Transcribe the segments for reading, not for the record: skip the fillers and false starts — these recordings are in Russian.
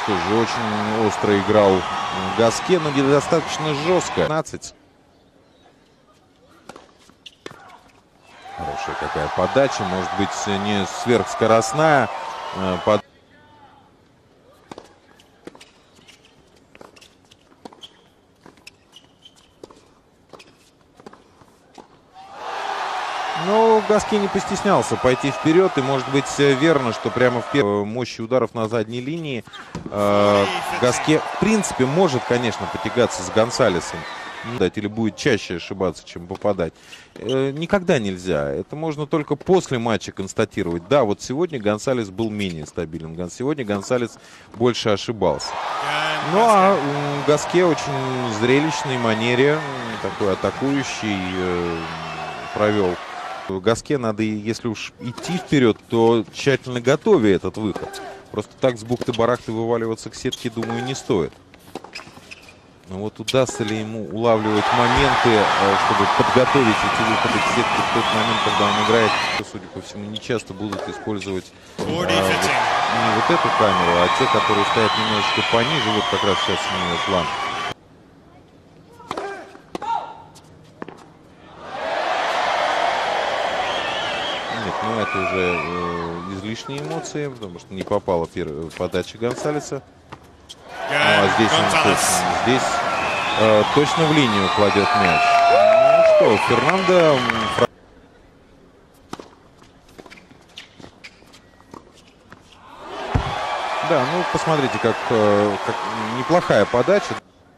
что же, очень остро играл Гаске, но недостаточно жестко. 15. Хорошая какая подача, может быть, не сверхскоростная. Но Гаске не постеснялся пойти вперед, и может быть верно, что прямо в первой мощи ударов на задней линии Гаске в принципе может, конечно, потягаться с Гонсалесом, или будет чаще ошибаться, чем попадать. Никогда нельзя. Это можно только после матча констатировать. Да, вот сегодня Гонсалес был менее стабилен. Сегодня Гонсалес больше ошибался. Ну а Гаске очень зрелищной манере, такой атакующий, провел. Гаске надо, если уж идти вперед, то тщательно готовя этот выход. Просто так с бухты-барахты вываливаться к сетке, думаю, не стоит. Но вот удастся ли ему улавливать моменты, чтобы подготовить эти выходы к сетке в тот момент, когда он играет, то, судя по всему, не часто будут использовать не вот эту камеру, а те, которые стоят немножечко пониже. Вот как раз сейчас сменил план. Нет, ну это уже излишние эмоции, потому что не попала первая подача Гонсалеса. Ну, а здесь он точно в линию кладет мяч. Ну что, Фернандо... Да, ну посмотрите, как неплохая подача.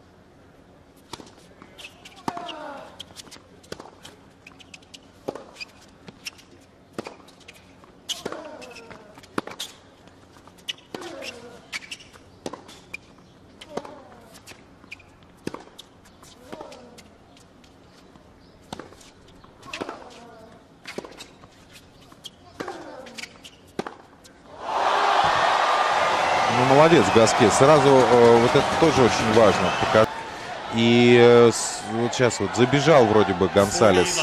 Ну, молодец Гаске. Сразу вот это тоже очень важно показать. И вот сейчас вот забежал вроде бы Гонсалес.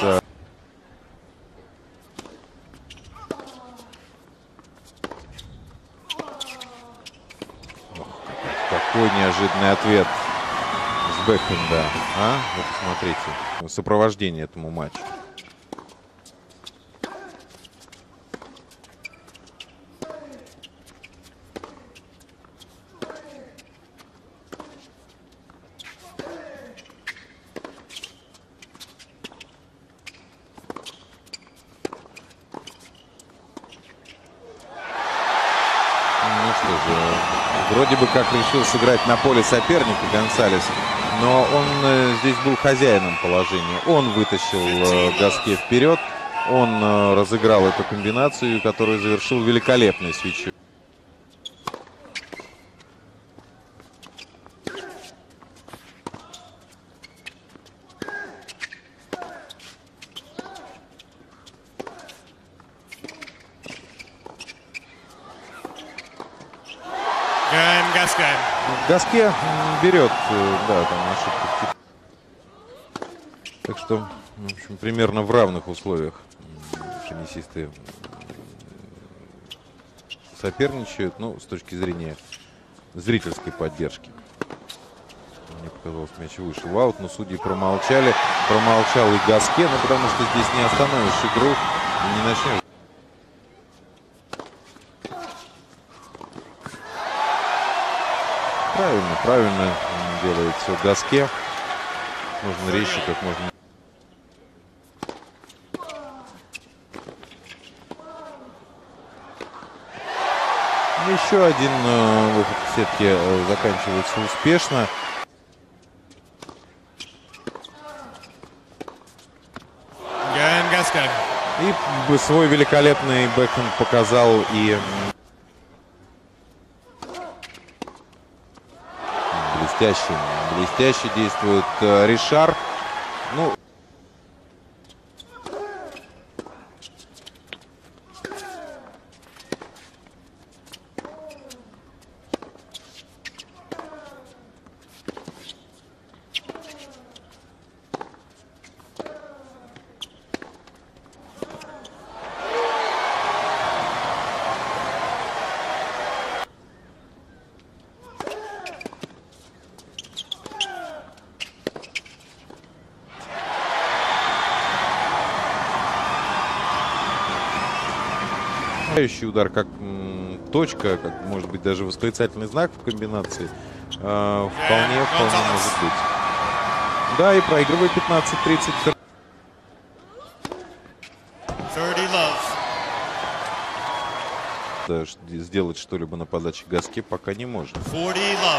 Какой неожиданный ответ с бэкхенда. А? Вот посмотрите. Сопровождение этому матчу. Ну что же, вроде бы как решил сыграть на поле соперника Гонсалес, но он здесь был хозяином положения. Он вытащил Гаске вперед, он разыграл эту комбинацию, которую завершил великолепной свечой. Гаске берет, да, там ошибку. Так что, в общем, примерно в равных условиях теннисисты соперничают, ну, с точки зрения зрительской поддержки. Мне показалось, мяч вышел в аут, но судьи промолчали. Промолчал и Гаске, ну, потому что здесь не остановишь игру и не начнешь. Правильно делает все Гаске. Нужно резче, как можно. Еще один выход в сетке заканчивается успешно. И свой великолепный бэкхенд показал и блестяще действует Ришар. Ну, Удар как точка, как может быть даже восклицательный знак в комбинации. Вполне может быть. Да, и проигрывает 15-30. Да, сделать что-либо на подаче Гаске пока не может. Ну,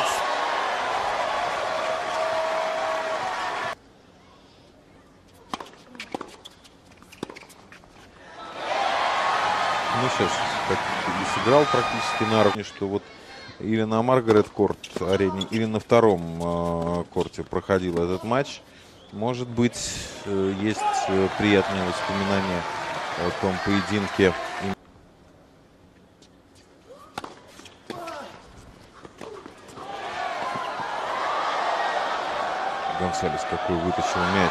сейчас как сыграл практически на руку, что вот или на Маргарет Корт арене, или на втором корте проходил этот матч. Может быть, есть приятные воспоминания о том поединке. Гонсалес какой вытащил мяч.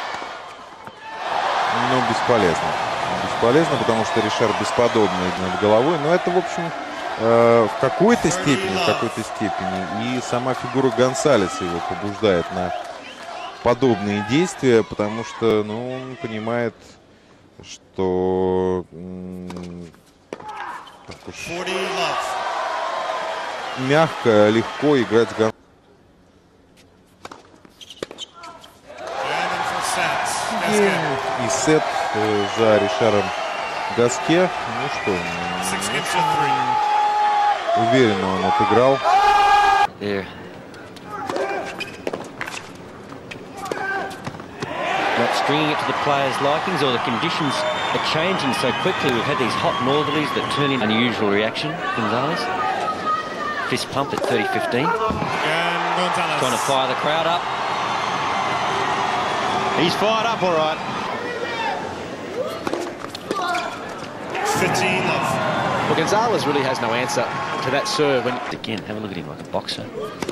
Но бесполезно. Бесполезно, потому что Ришар бесподобный над головой. Но это, в общем, в какой-то степени и сама фигура Гонсалеса его побуждает на подобные действия, потому что, ну, он понимает, что так уж мягко, легко играть с Гонсалесом. И сет за Ришаром Гаске. Ну что, уверенно он отыграл. Not stringing it to the players' likings, or the conditions are changing so quickly. We've had these hot northerlies that turn in unusual reaction. Gonzalez. Fist pump at 30-15. Trying to fire the crowd up. He's fired up all right. 15 love. Well, Gonzalez really has no answer to that serve. When Again, have a look at him like a boxer.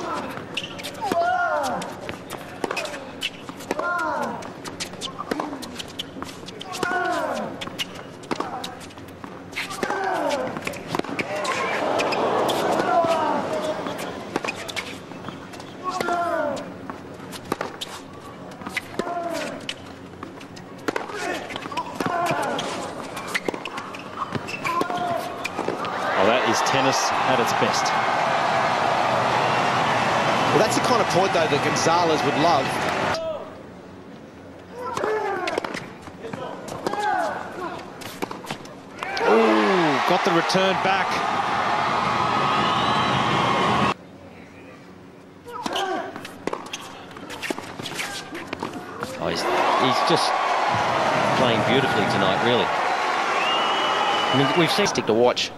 Is tennis at its best. Well, that's the kind of point, though, that Gonzalez would love. Ooh, got the return back. Oh, he's just playing beautifully tonight, really. I mean, we've seen Stick to watch.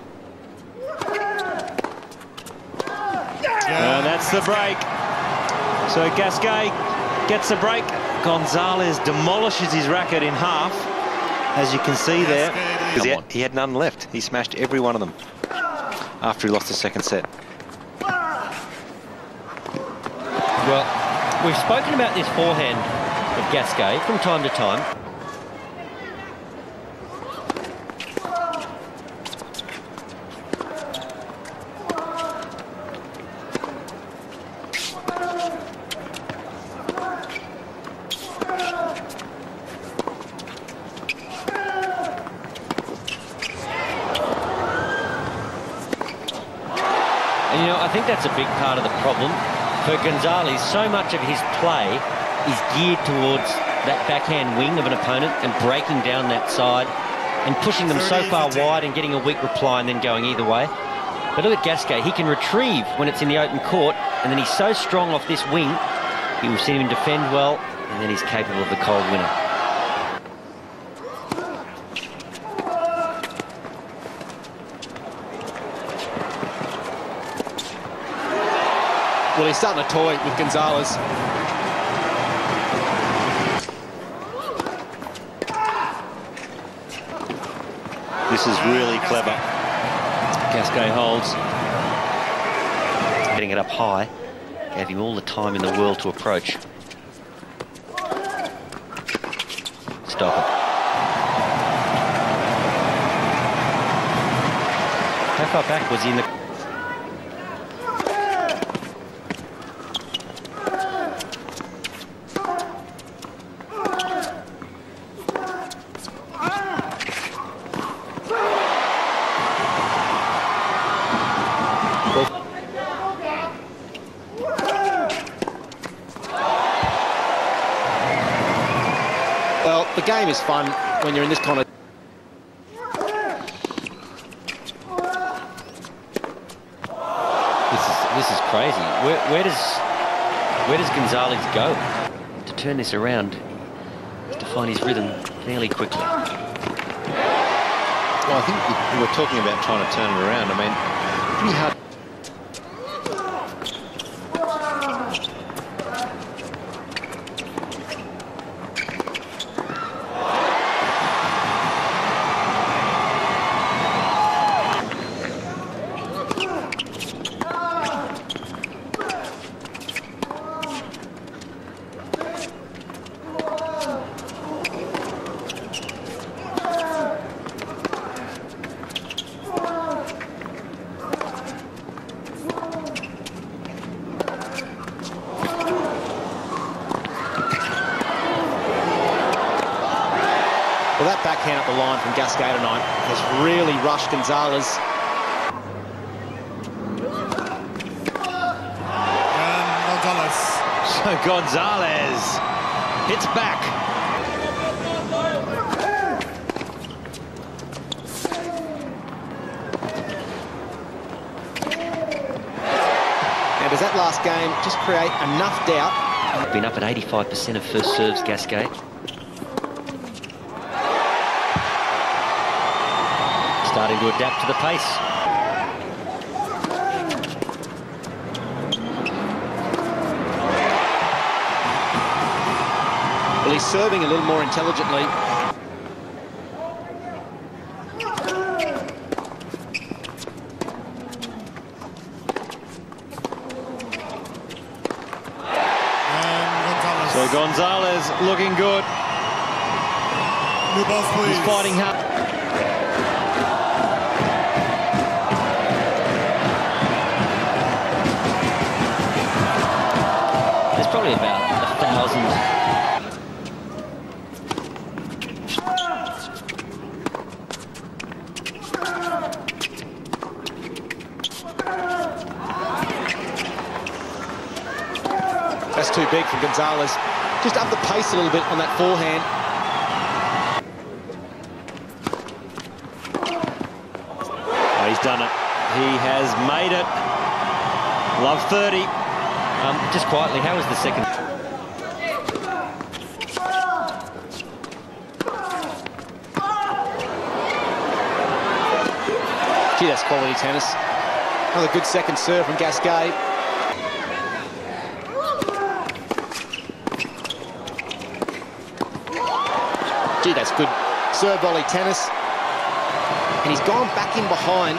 And that's the break. So Gasquet gets a break. Gonzalez demolishes his racket in half, as you can see there. Because he had none left. He smashed every one of them after he lost the second set. Well, we've spoken about this forehand of Gasquet from time to time. And, you know, I think that's a big part of the problem for Gonzalez. So much of his play is geared towards that backhand wing of an opponent and breaking down that side and pushing them so far wide and getting a weak reply and then going either way. But look at Gasquet. He can retrieve when it's in the open court, and then he's so strong off this wing, you will see him defend well, and then he's capable of the cold winner. Well, he's starting to toy with Gonzalez. This is really clever. Gasquet holds. Getting it up high. Gave him all the time in the world to approach. Stop it. How far back was he in the... The game is fun when you're in this kind of... This is crazy. Where does Gonzalez go to turn this around? To find his rhythm fairly quickly. Well, I think we were talking about trying to turn it around. I mean, pretty hard. Well, that backhand up the line from Gasquet tonight has really rushed Gonzalez. And Gonzalez. So Gonzalez hits back. Now, does that last game just create enough doubt? Been up at 85% of first serves, Gasquet. Starting to adapt to the pace. Well, he's serving a little more intelligently. So Gonzalez looking good. New balls, please. He's fighting hard. There's probably about 1,000. That's too big for Gonzalez. Just up the pace a little bit on that forehand. Oh, he's done it. He has made it. Love 30. Just quietly, how was the second? Gee, that's quality tennis. Another good second serve from Gasquet. Gee, that's good serve volley tennis. And he's gone back in behind.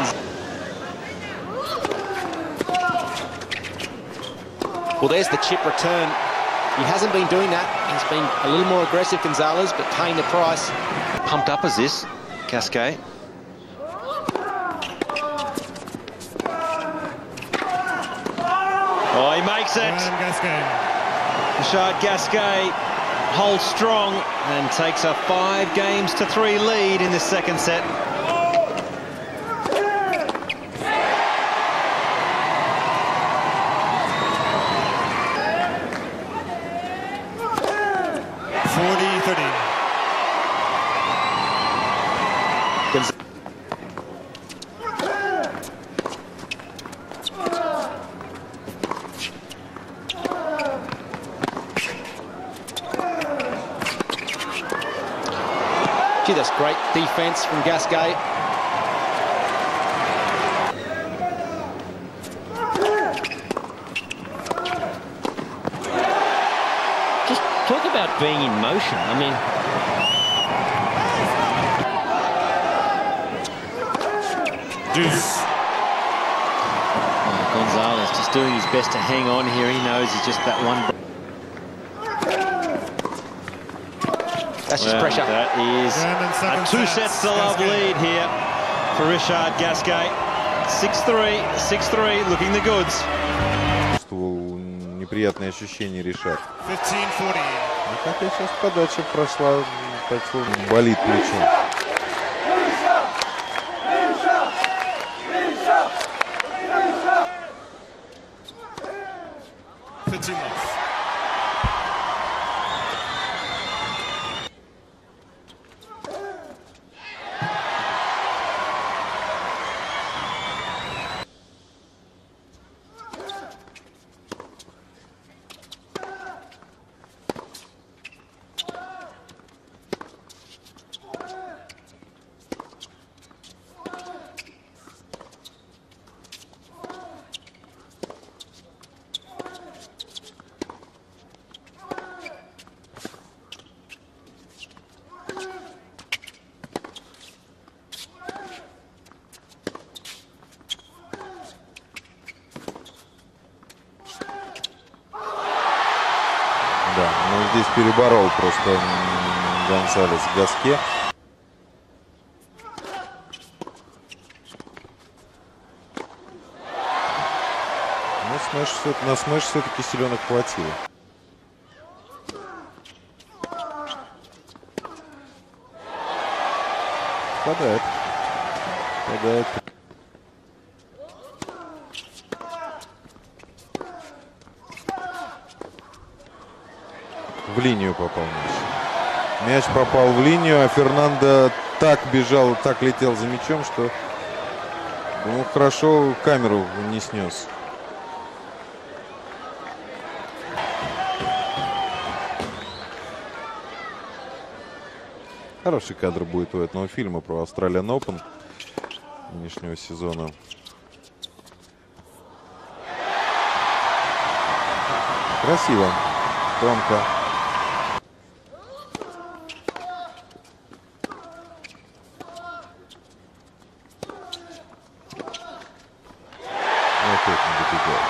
Well, there's the chip return. He hasn't been doing that. He's been a little more aggressive, Gonzalez, but paying the price. Pumped up as this, Gasquet. Oh, he makes it. And Gasquet. Rishard Gasquet holds strong and takes a 5-3 lead in the second set. Gee, that's great defense from Gasquet. Just talk about being in motion. I mean, Deuce. Oh, Gonzalez just doing his best to hang on here. He knows he's just that one. That's just pressure. That is a 2 sets to love lead here for Rishard Gasquet. 6-3, 6-3, looking the goods. Чувствовал неприятные ощущения Ришат. 15-40. Хотя сейчас подача прошла, так что болит плечо. Да, но здесь переборол просто Гонсалес Гаске. На смеш все-таки силенок хватило. Попадает. Попадает. В линию попал мяч. Мяч попал в линию, а Фернандо так бежал, так летел за мячом, что ну, хорошо камеру не снес. Хороший кадр будет у этого фильма про Australian Open нынешнего сезона. Красиво. Тонко. Опять не добегает.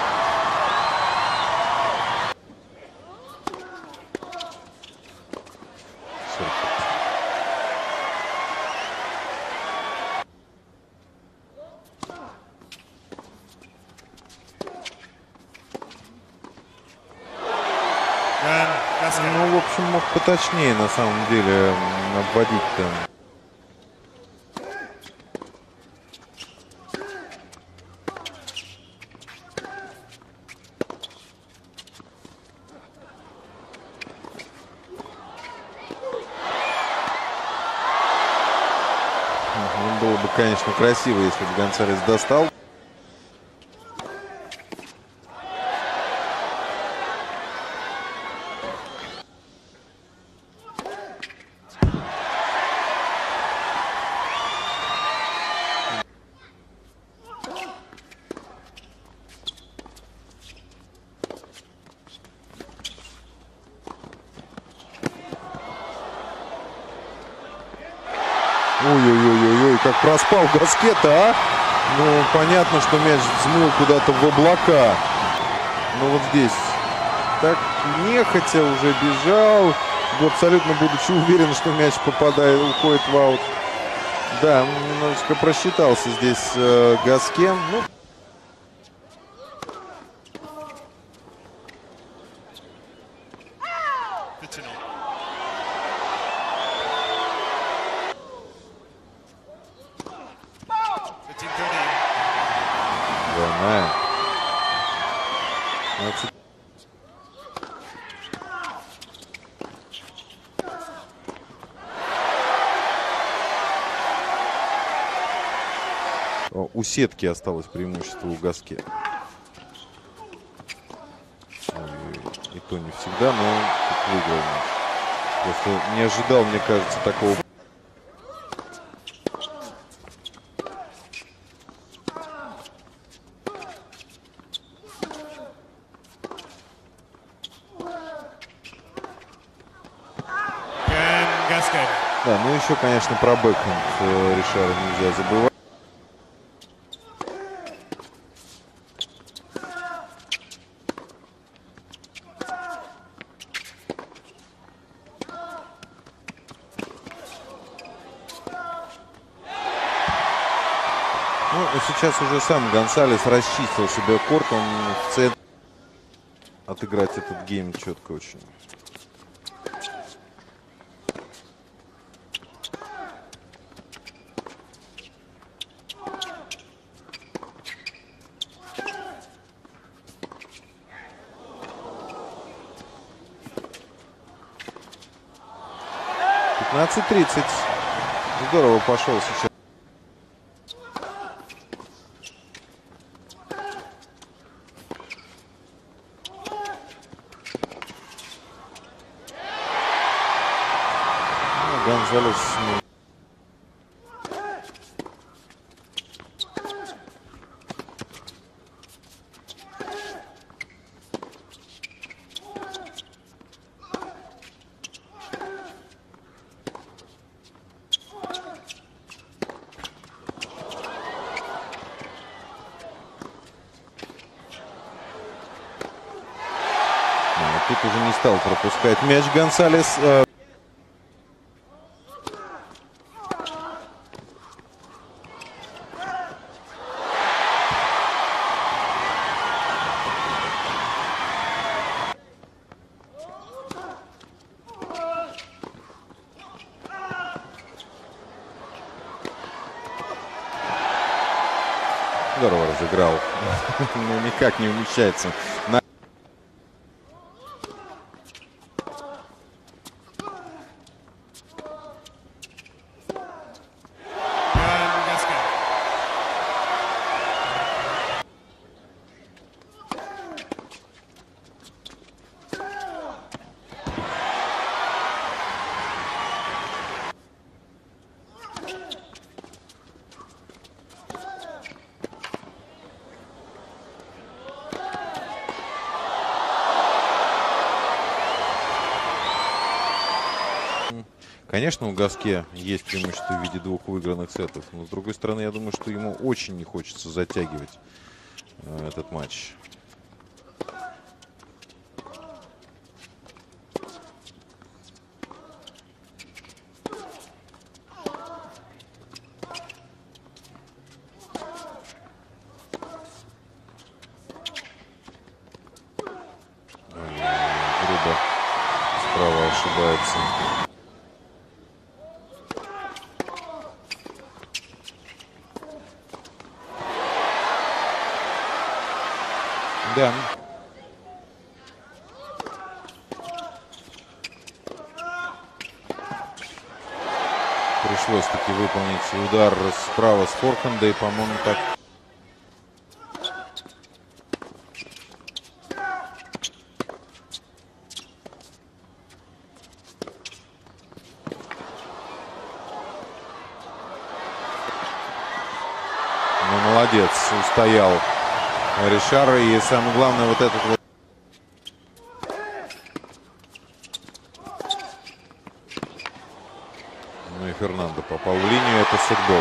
Ну, в общем, мог поточнее, на самом деле, обводить-то. Было бы, конечно, красиво, если бы Гонсалес достал. Ой-ой-ой-ой, как проспал Гаскета, а? Ну, понятно, что мяч взмыл куда-то в облака. Но вот здесь так нехотя уже бежал, абсолютно будучи уверен, что мяч попадает, уходит в аут. Да, немножечко просчитался здесь Гаске. Ну, у сетки осталось преимущество у Гаске. И то не всегда, но тут выиграл. Просто не ожидал, мне кажется, такого. Да, ну еще, конечно, про бэкхенд Ришара нельзя забывать. Ну, сейчас уже сам Гонсалес расчистил себе корт, он в центре. Отыграть этот гейм четко очень. .30. Здорово пошел сейчас. Гонсалес. Тут тут уже не стал пропускать мяч Гонсалес. Здорово разыграл. Но никак не умещается. Конечно, у Гаске есть преимущество в виде 2 выигранных сетов, но с другой стороны, я думаю, что ему очень не хочется затягивать этот матч. Грубо справа ошибается. Да. Пришлось таки выполнить удар справа с форхенда, и, по-моему, так. Ну, молодец, устоял Ришар, и самое главное, вот этот вот. Ну и Фернандо попал в линию, это сетбол.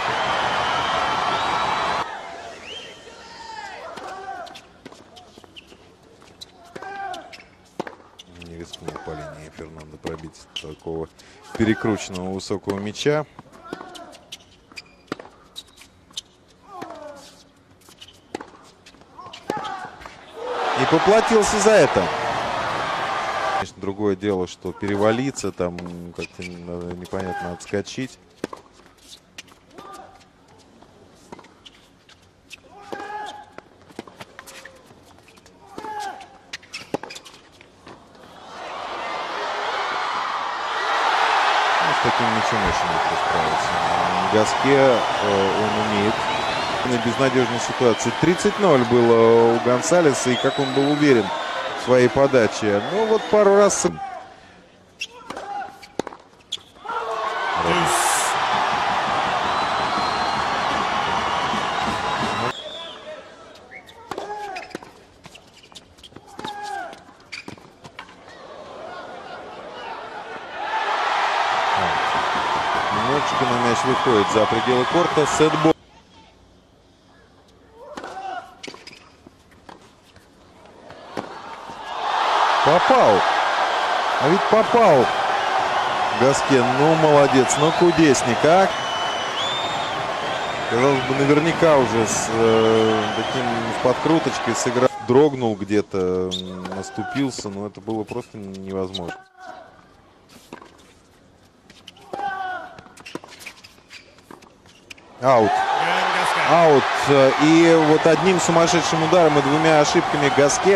Не рискнул по линии Фернандо пробить такого перекрученного высокого мяча. И поплатился за это. Конечно, другое дело, что перевалиться, там как-то непонятно отскочить. Ну, с таким мячом очень легко справиться. Гаске он умеет. В безнадежной ситуации. 30-0 было у Гонсалеса, и как он был уверен в своей подаче. Ну вот пару раз. Немножечко на мяч выходит за пределы корта. Сетбол. Попал. А ведь попал. Гаске, ну молодец, ну кудесник, а? Казалось бы, наверняка уже с подкруточкой сыграл. Дрогнул где-то, наступился, но это было просто невозможно. Аут. Аут. И вот одним сумасшедшим ударом и 2 ошибками Гаске.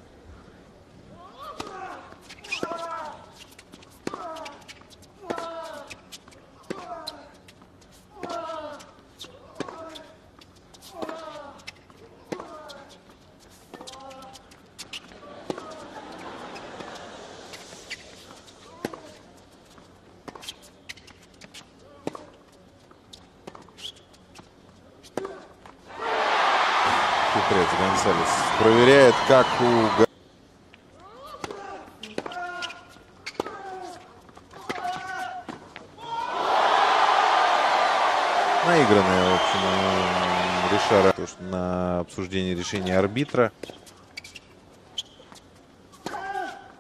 Хитрец Гонсалес проверяет, как у... Наигранная, в общем, Ришара на обсуждение решения арбитра.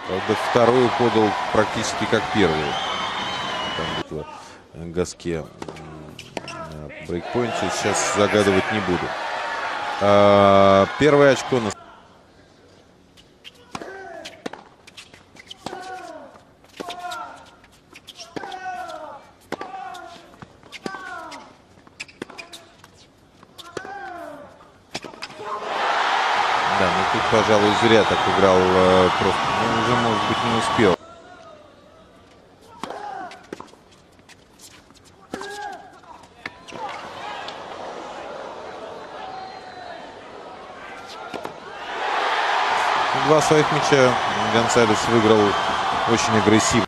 Правда, вторую подал практически как первую. Там в Гаске на брейкпоинте. Сейчас загадывать не буду. Первое очко на... Да, ну тут, пожалуй, зря так играл, просто, ну, уже, может быть, не успел. Два своих мяча Гонсалес выиграл очень агрессивно.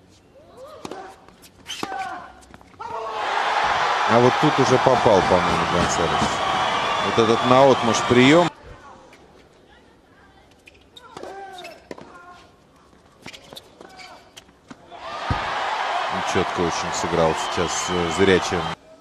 А вот тут уже попал, по-моему, Гонсалес. Вот этот наотмашь прием. Четко очень сыграл сейчас зрячим.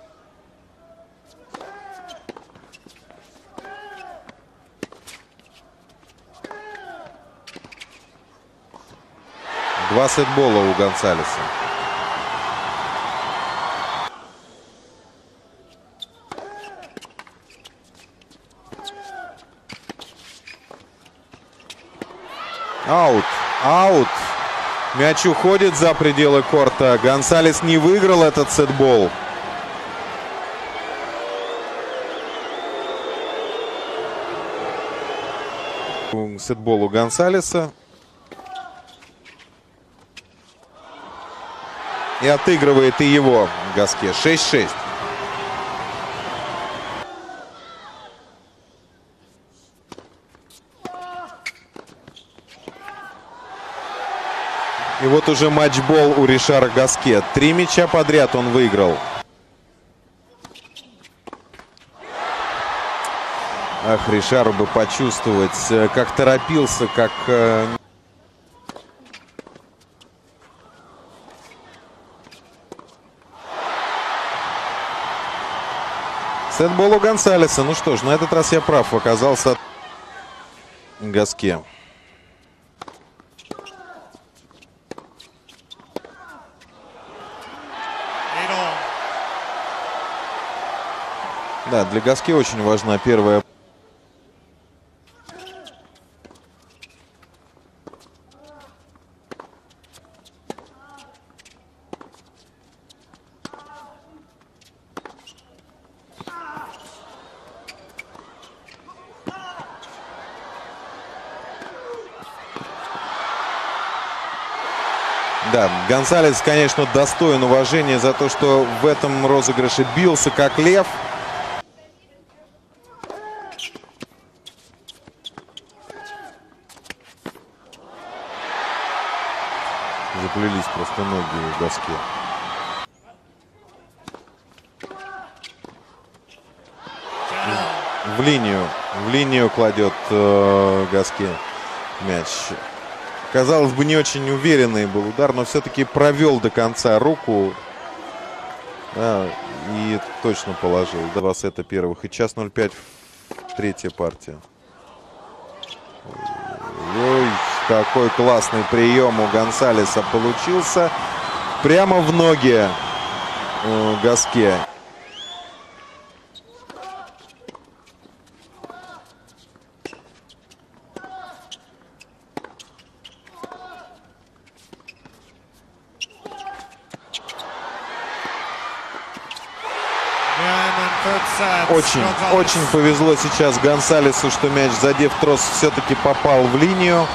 Два сетбола у Гонсалеса. Аут. Аут. Мяч уходит за пределы корта. Гонсалес не выиграл этот сетбол. Сетбол у Гонсалеса. И отыгрывает и его Гаске. 6-6. И вот уже матчбол у Ришара Гаске. 3 мяча подряд он выиграл. Ах, Ришару бы почувствовать, как торопился, как... Сетбол у Гонсалеса. Ну что ж, на этот раз я прав оказался. Гаске. Да, для Гаске очень важна первая. Да, Гонсалес, конечно, достоин уважения за то, что в этом розыгрыше бился как лев. Заплелись просто ноги в Гаске. В линию кладет Гаске мяч. Казалось бы, не очень уверенный был удар, но все-таки провел до конца руку. Да, и точно положил. 2 сета первых и час 0-5 третья партия. Ой, какой классный прием у Гонсалеса получился. Прямо в ноги Гаске. Очень повезло сейчас Гонсалесу, что мяч, задев трос, все-таки попал в линию.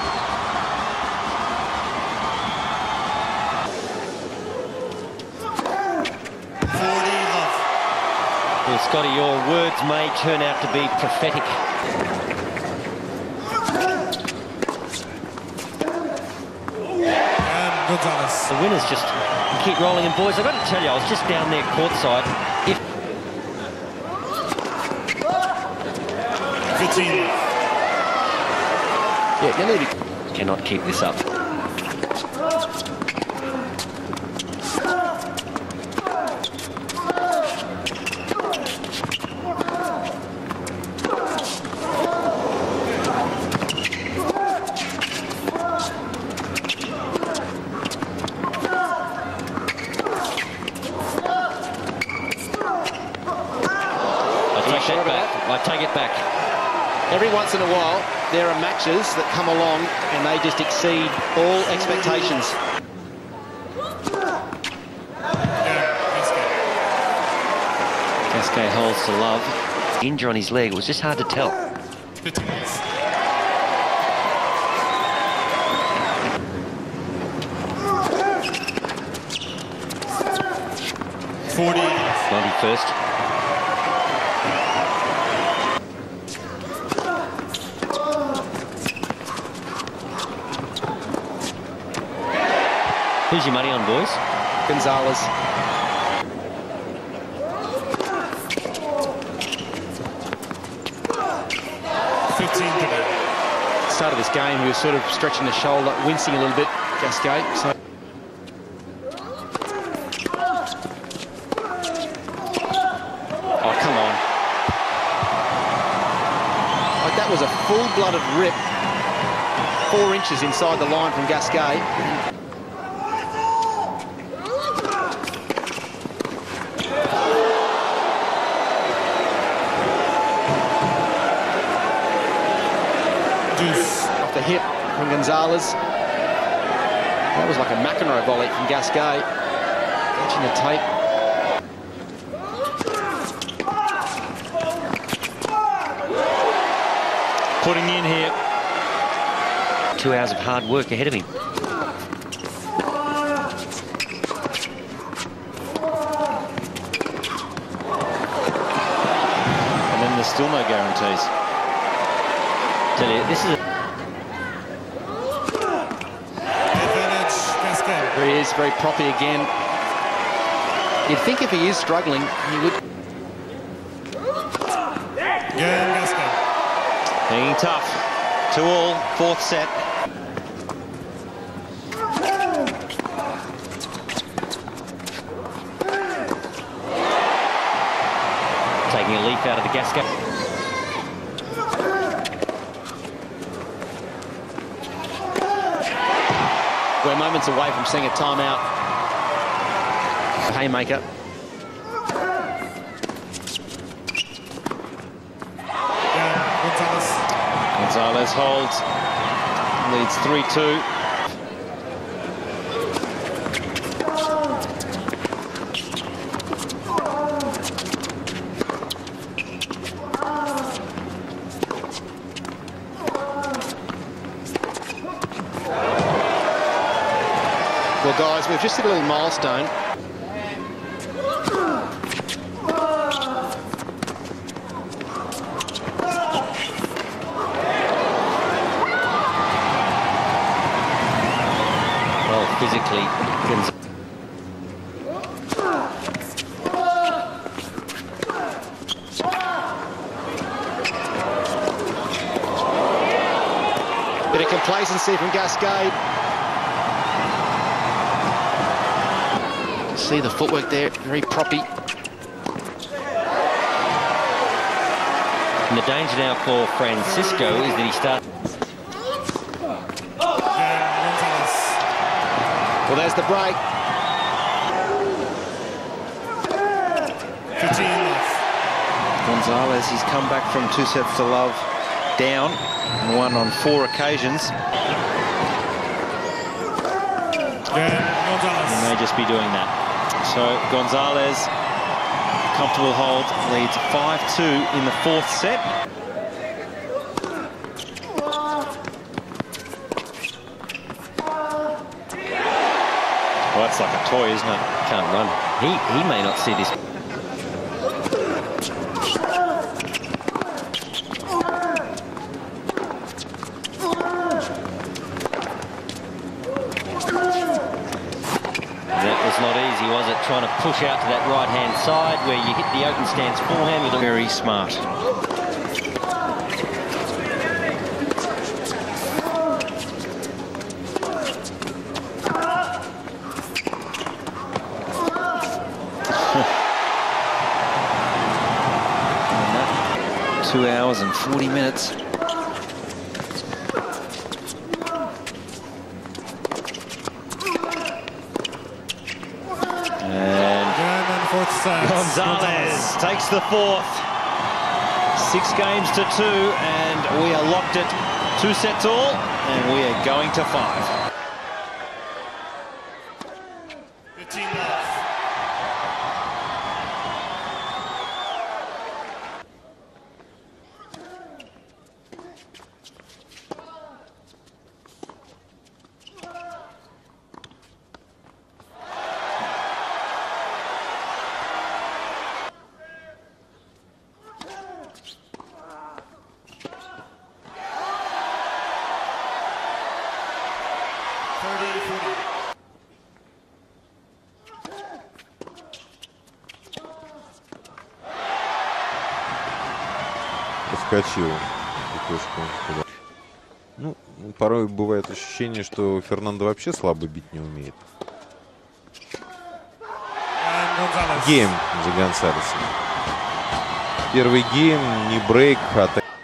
Well, Scotty, your words may turn out to be prophetic. The winners just keep rolling. And boys, I've got to tell you, I was just down there courtside. Yeah, cannot keep this up. Every once in a while, there are matches that come along and they just exceed all expectations. Gasquet holds to Love. Injury on his leg, it was just hard to tell. 50 minutes. First. Who's your money on, boys? Gonzalez. Start of this game, he was sort of stretching the shoulder, wincing a little bit, Gasquet. So that was a full-blooded rip, 4 inches inside the line from Gasquet. Off the hip from Gonzalez. That was like a McEnroe volley from Gasquet. Catching the tape. Putting in here. 2 hours of hard work ahead of him. And then there's still no guarantees. Tell you, this is There he is, very proppy again. You'd think if he is struggling, he would. Hanging tough. 2-all, 4th set. taking a leaf out of the Gasquet. We're moments away from seeing a timeout. Haymaker. Gonzalez holds, leads 3-2. Well, guys, we've just hit a little milestone. Physically, bit of complacency from Gasquet. See the footwork there, very proppy. And the danger now for Francisco is that he starts. Well, there's the break. 15 left. Gonzalez, he's come back from 2 sets to love, down, and won on 4 occasions. Gonzalez. He may just be doing that. So Gonzalez, comfortable hold, leads 5-2 in the 4th set. Well, that's like a toy, isn't it? Can't run. He may not see this. That was not easy, was it? Trying to push out to that right-hand side where you hit the open stance forehand with a... Very smart. And 2 hours and 40 minutes. Fourth set. Gonzalez takes the 4th. 6 games to 2, and we are locked at 2 sets all, and we are going to 5. 15 love. Проскочил. Ну, порой бывает ощущение, что Фернандо вообще слабо бить не умеет. Гейм за Гонсалесом. Первый гейм, не брейк, а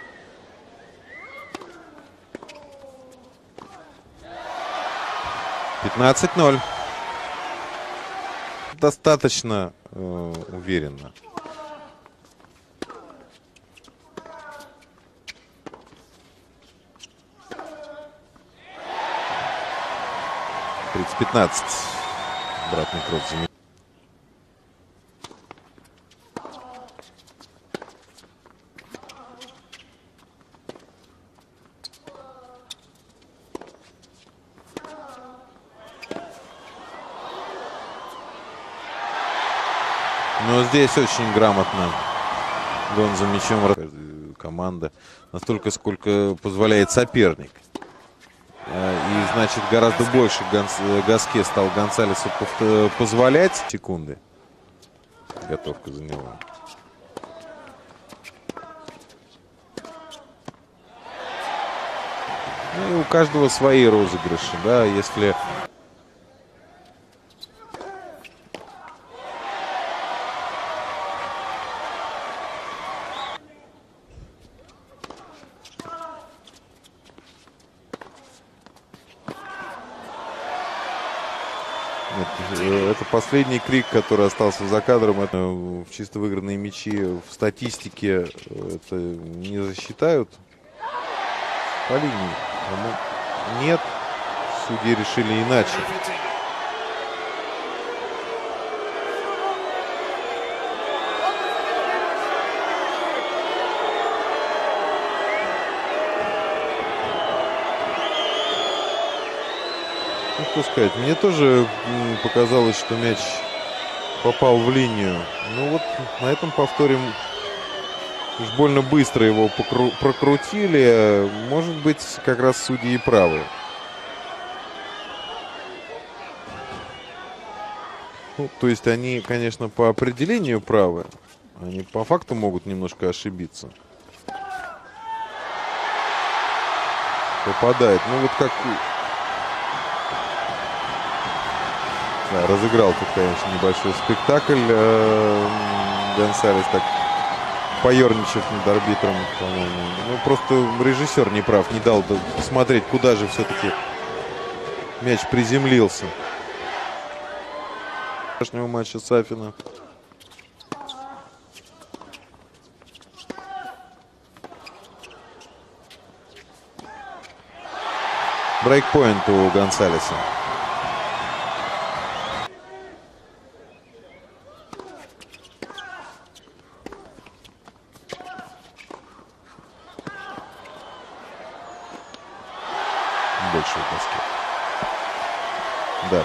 15-0. Достаточно уверенно. — 15. Обратный кросс. Но здесь очень грамотно Гон за мячом. Команда настолько, сколько позволяет соперник. И, значит, гораздо больше Гаске стал Гонсалесу позволять. Секунды. Готовка за него. Ну, и у каждого свои розыгрыши, да, если... Это последний крик, который остался за кадром. Это в чисто выигранные мячи в статистике это не засчитают. По линии. Нет. Судьи решили иначе. Ну, что сказать, мне тоже показалось, что мяч попал в линию. Ну вот на этом повторе уж больно быстро его прокрутили. Может быть, как раз судьи и правы. Ну, то есть они, конечно, по определению правы. Они по факту могут немножко ошибиться. Попадает. Ну вот как... Да, разыграл тут, конечно, небольшой спектакль. Гонсалес так поерничав над арбитром, по-моему. Ну, просто режиссер не прав, не дал посмотреть, куда же все-таки мяч приземлился. Вчерашнего матча Сафина. Брейкпоинт у Гонсалеса. Больше в доске. Да.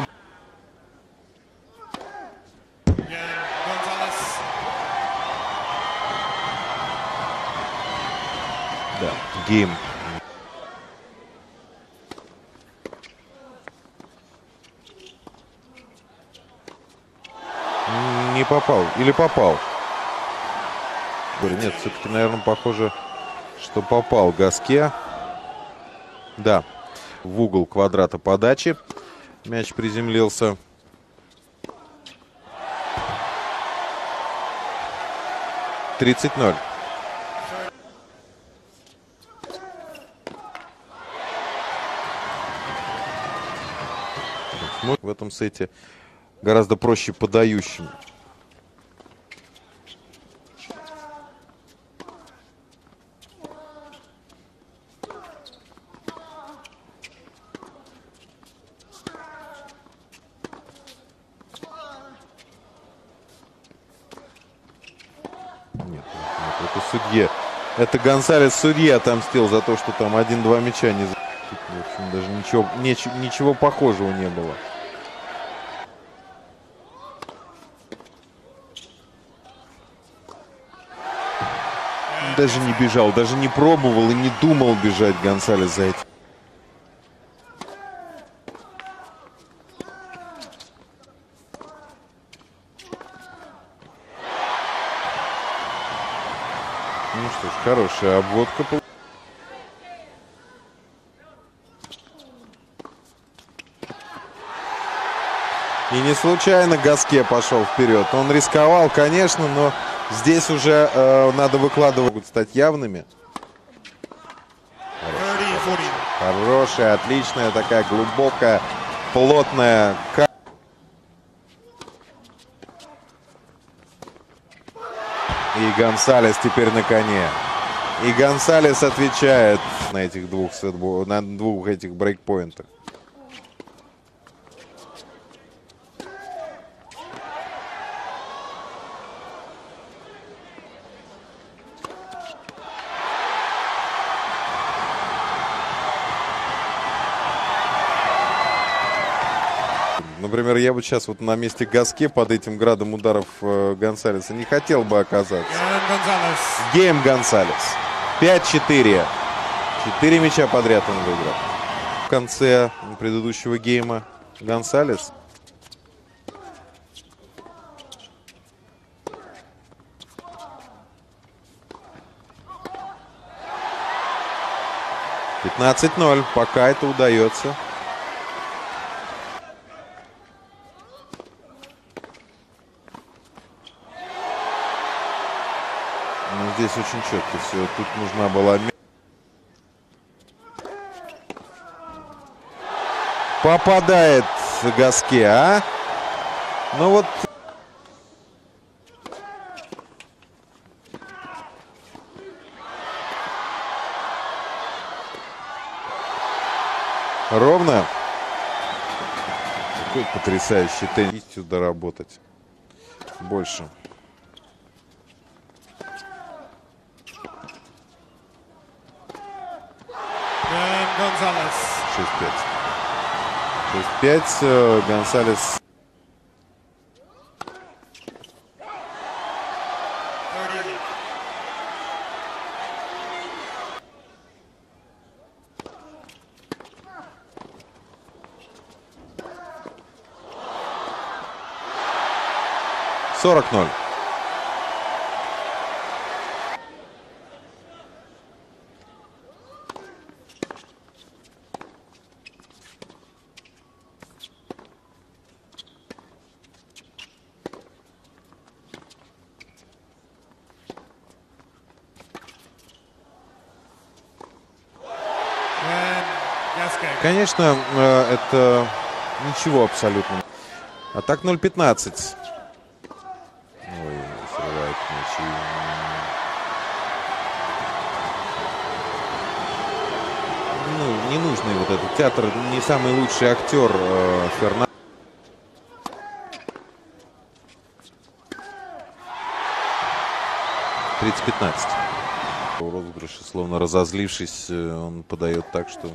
Да, гейм. Не попал. Или попал? Нет, все-таки, наверное, похоже, что попал Гаске. Да, в угол квадрата подачи мяч приземлился. — 30-0. В этом сете гораздо проще подающим. что судье. Это Гонсалес судье отомстил за то, что там 1-2 мяча не... Тут, в общем, даже ничего похожего не было. Даже не бежал, даже не пробовал и не думал бежать Гонсалес за этим. Ну что ж, хорошая обводка. И не случайно Гаске пошел вперед. Он рисковал, конечно, но здесь уже надо выкладывать, будут стать явными. Хорошая, отличная, такая глубокая, плотная. И Гонсалес теперь на коне. И Гонсалес отвечает на этих двух этих брейкпоинтах. Например, я бы сейчас вот на месте Гаске под этим градом ударов Гонсалеса не хотел бы оказаться. Гейм Гонсалес. 5-4. 4 мяча подряд он выиграл. В конце предыдущего гейма Гонсалес. (15-0). Пока это удается. Но здесь очень четко все. Тут нужна была... Попадает Гаске, а? Ну вот... Ровно. Какой потрясающий теннис. Сюда работать. Больше. Гонсалес. 6-5. 6-5. Гонсалес. (40-0). Конечно, это ничего абсолютно. А так 0-15. Ой, срывает мяч. Ну, не нужный вот этот театр. Не самый лучший актер Фернандо. (30-15). В розыгрыше, словно разозлившись, он подает так, что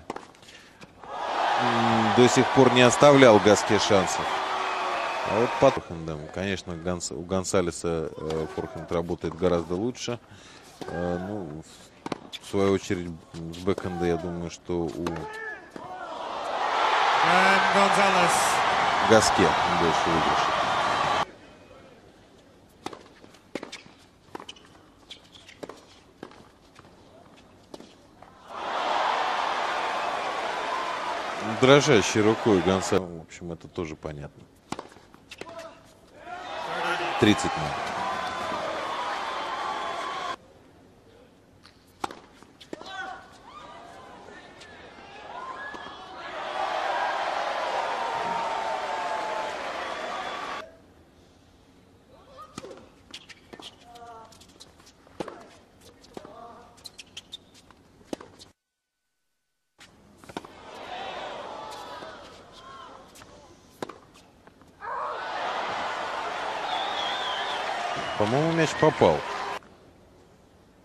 до сих пор не оставлял Гаске шансов. А вот под форхендом, конечно, у Гонсалеса форхенд работает гораздо лучше. Ну, в свою очередь, с бэкхенда, я думаю, что у Гаске больше выигрышей. Дрожащей рукой Гонсалес. В общем, это тоже понятно. 30-0. По-моему, мяч попал.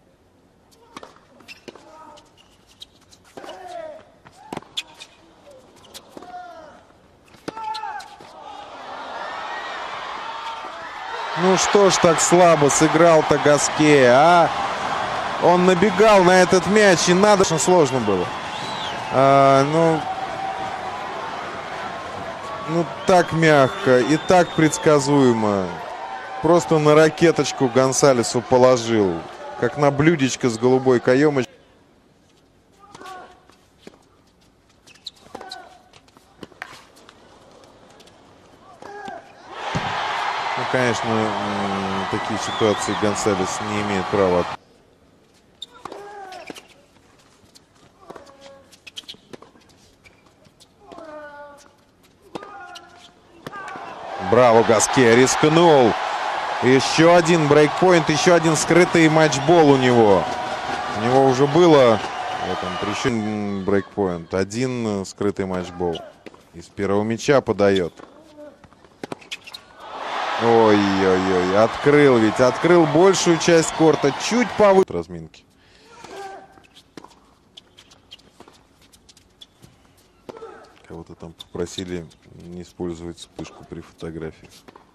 Ну что ж так слабо сыграл-то Гаске, а? Он набегал на этот мяч, и надо, что сложно было. Ну, так мягко и так предсказуемо. Просто на ракеточку Гонсалесу положил. Как на блюдечко с голубой каемочкой. Ну, конечно, такие ситуации Гонсалес не имеет права. Браво, Гаске, рискнул. Еще один брейкпоинт, еще один скрытый матчбол у него. У него уже было в этом причем брейкпоинт. Один скрытый матчбол. Из первого мяча подает. Ой-ой-ой, открыл ведь. Открыл большую часть корта. Чуть повыше разминки. Кого-то там попросили не использовать вспышку при фотографии.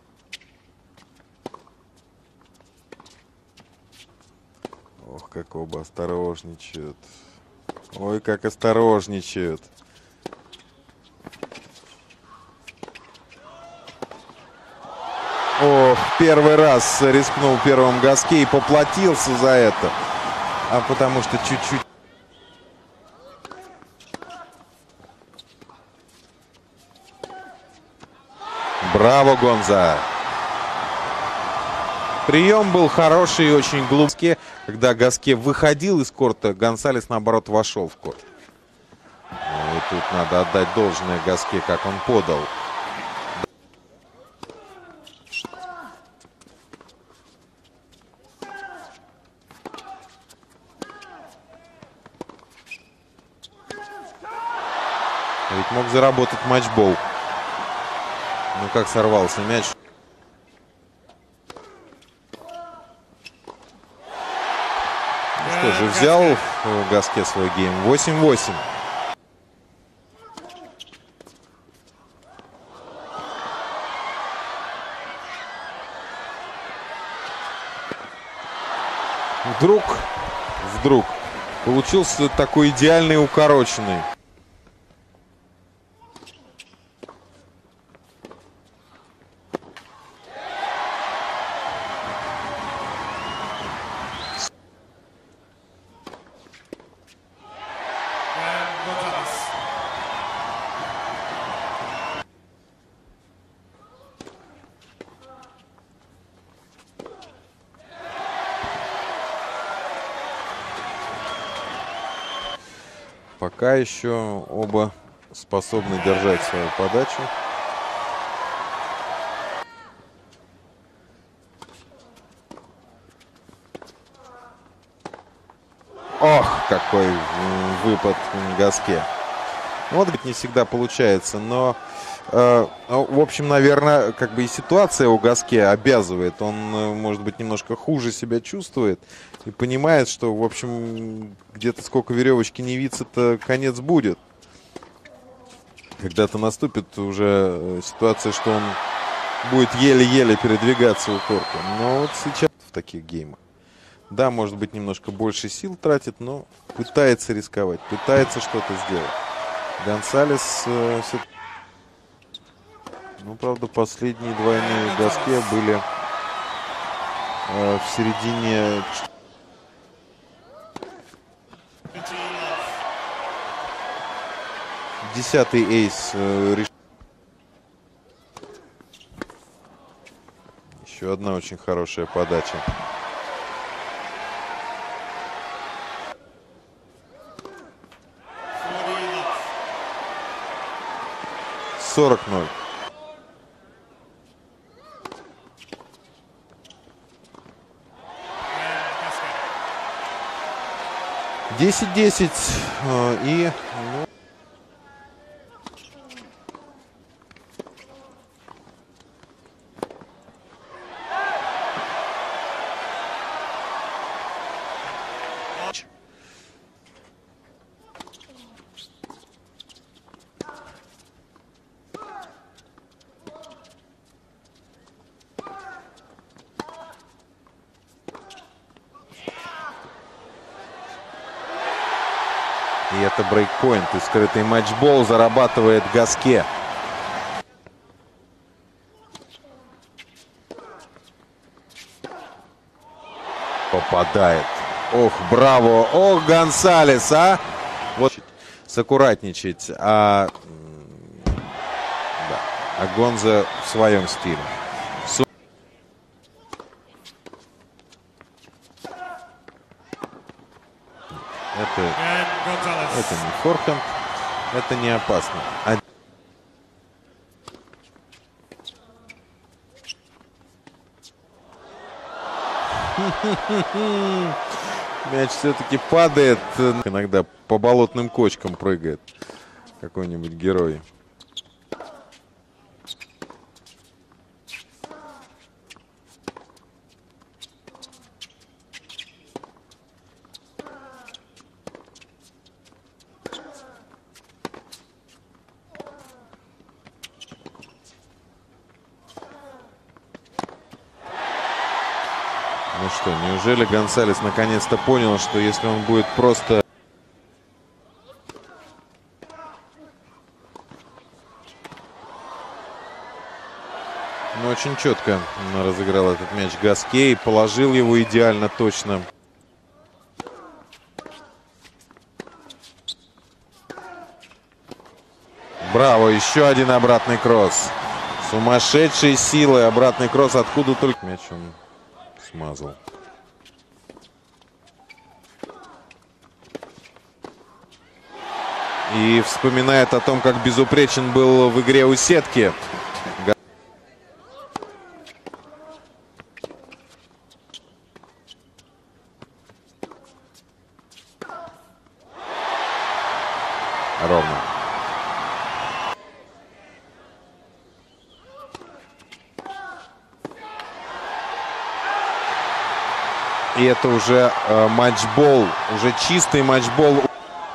Ох, как оба осторожничают. Ой, как осторожничают. Ох, первый раз рискнул первым Гаске и поплатился за это. А потому что чуть-чуть... Браво, Гонза! Прием был хороший и очень глубокий. Когда Гаске выходил из корта, Гонсалес, наоборот, вошел в корт. И тут надо отдать должное Гаске, как он подал. Ведь мог заработать матчбол. Ну как сорвался мяч. Что же, взял Гаске свой гейм. 8-8. Вдруг получился такой идеальный укороченный. Пока еще оба способны держать свою подачу. Ох, какой выпад Гаске. Вот ведь не всегда получается, но, в общем, наверное, как бы и ситуация у Гаске обязывает. Он, может быть, немножко хуже себя чувствует и понимает, что, в общем, где-то сколько веревочки не виться-то конец будет. Когда-то наступит уже ситуация, что он будет еле-еле передвигаться у корта. Но вот сейчас в таких геймах. Да, может быть, немножко больше сил тратит, но пытается рисковать, пытается что-то сделать. Гонсалес, ну, правда, последние двойные Гаске были в середине... Десятый эйс. Еще одна очень хорошая подача. $40. 10-10 и... Ну, И это брейкпоинт. И скрытый матчбол зарабатывает Гаске. Попадает. Ох, браво. Ох, Гонсалес, а. Вот саккуратничать. А Гонза в своем стиле. Это не форхенд, это не опасно. Мяч все-таки падает. Иногда по болотным кочкам прыгает какой-нибудь герой. Ну что, неужели Гонсалес наконец-то понял, что если он будет просто... Ну, очень четко разыграл этот мяч Гаске и положил его идеально точно. Браво, еще один обратный кросс. Сумасшедшей силы обратный кросс, откуда только мяч он смазал. И вспоминает о том, как безупречен был в игре у сетки. Ровно. И это уже матчбол, уже чистый матчбол.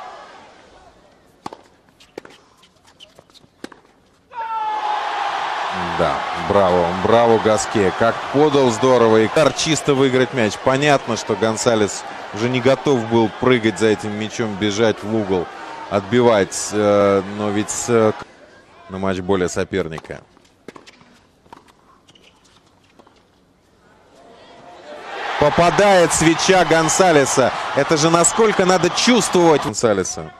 Да, браво Гаске. Как подал здорово. И чисто выиграть мяч. Понятно, что Гонсалес уже не готов был прыгать за этим мячом, бежать в угол, отбивать. Но ведь на матчболе соперника. Попадает свеча Гонсалеса. Это же насколько надо чувствовать Гонсалеса.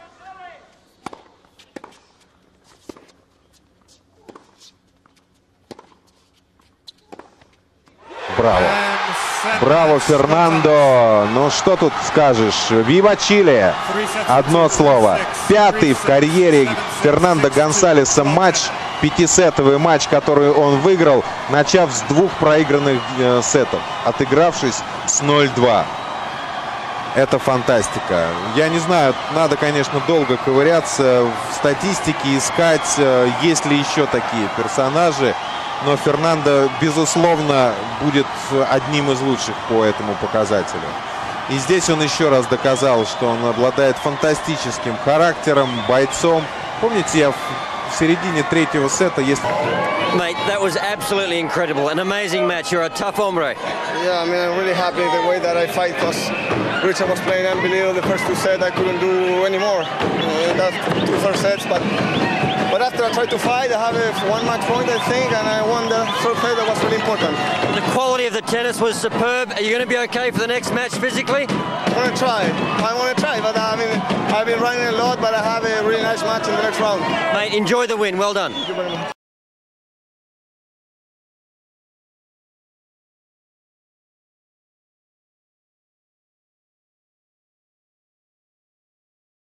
Браво. Браво, Фернандо. Ну что тут скажешь? Вива Чили. Одно слово. Пятый в карьере Фернандо Гонсалеса матч. Пятисетовый матч, который он выиграл, начав с 2 проигранных сетов, отыгравшись с 0-2. Это фантастика. Я не знаю, надо, конечно, долго ковыряться в статистике, искать, есть ли еще такие персонажи. Но Фернандо, безусловно, будет одним из лучших по этому показателю. И здесь он еще раз доказал, что он обладает фантастическим характером, бойцом. Помните, я в середине 3-го сета есть... Mate, that was absolutely incredible. An amazing match. You're a tough hombre. Yeah, I mean, I'm really happy the way that I fight because Richard was playing unbelievable. The first 2 sets, I couldn't do any more in that 2 first sets. But after I tried to fight, I have a 1 match point, I think, and I won the 3rd set. That was really important. The quality of the tennis was superb. Are you going to be okay for the next match physically? I want to try, but I mean, I've been running a lot, but I have a really nice match in the next round. Mate, enjoy the win. Well done. Thank you very much.